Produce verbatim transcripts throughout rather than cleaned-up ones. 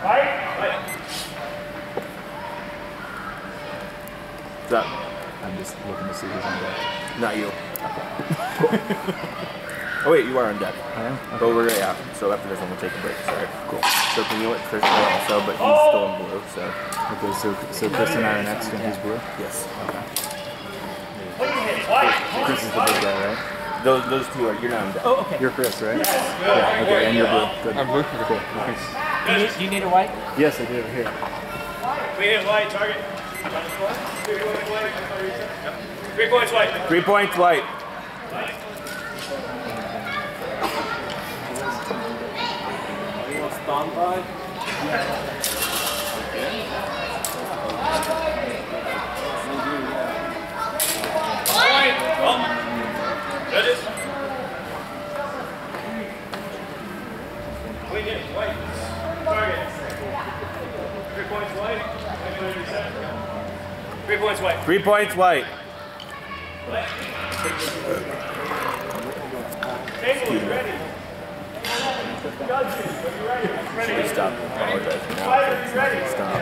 What's up? I'm just looking to see who's on deck. Not you. Oh wait, you are on deck. I am? Okay. But we're yeah. So after this one, we'll take a break. Sorry. Cool. So can you let Chris play also? But he's still in blue. So. Okay. So so Chris and I are next, and he's blue. Yes. Okay. Chris is the big guy, right? Those those two are. You're not on deck. Oh, okay. You're Chris, right? Yeah. Okay. And you're blue. Good. I'm blue. Cool. Thanks. Do you, need, do you need a white? Yes, I do. Here. We hit white, target. Three points white. Three points white. Stand by. White. Oh. Judges. We hit white. Target. Three points white. Three points white. Three points white. Table is ready. Judges, are you ready? Ready. Should stop apologizing now. Five, are you ready? Stop.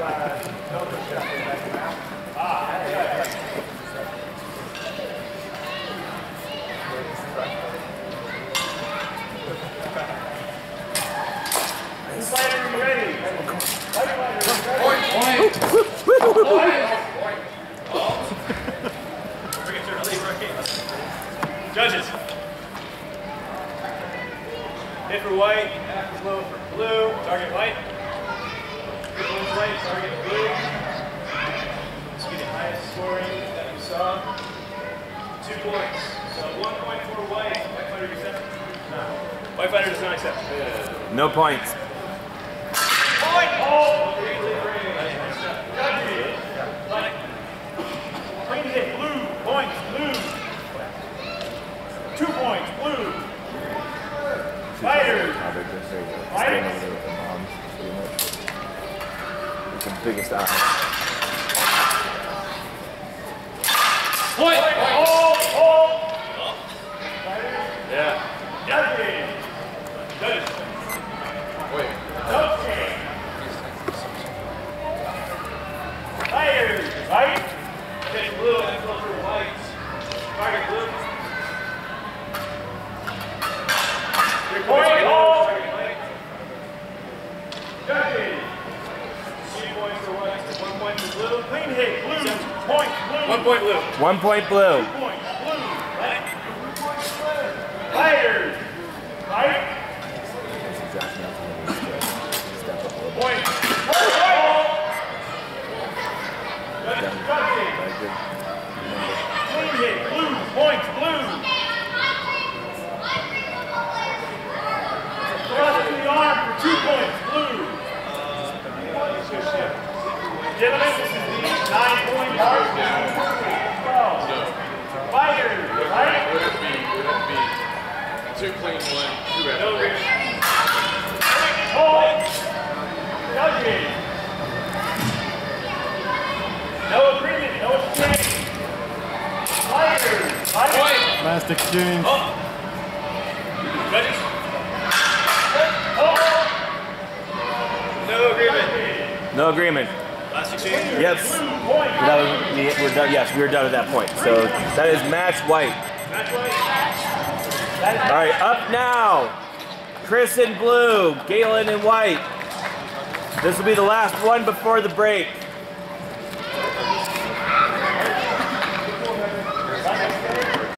Insider, are you ready? Point, point. Judges. Hit for white, half is low for blue, target white. Hit for white, target blue. This will be the highest scoring that you saw. Two points. So one point for white. White fighter accept? No. White fighter does not accept. No points. Point! Oh! Judges. Clean hit, blue. Points, blue. Two points, blue. Fighters. Fighters. It's the biggest eye. Point. Hold, hold. Yeah. Judges. Judges. Wait. Okay. Fighters. Right? Okay, blue and filter white. Target blue. Point, hold. Judges. Three points for white, one point for blue. Clean hit, blue. Point, blue. One point blue. One point blue. Two points, blue. Right? Fighters. Right? Point. Point. Judges. Clean hit, blue. Points, blue. Cross to the arm for two points, blue. Gentlemen, this is the nine-point mark. Fighters, right? Would it be, would it be two clean, one, two red? No risk. Hold. Judges. No agreement, no exchange. Fighters, fighters. Last exchange. Oh. Judges. No agreement. No agreement. Last exchange. Yes. That was, we're done. Yes, we were done at that point. So that is match white. Match white. All right, up now. Chris in blue, Galen in white. This will be the last one before the break.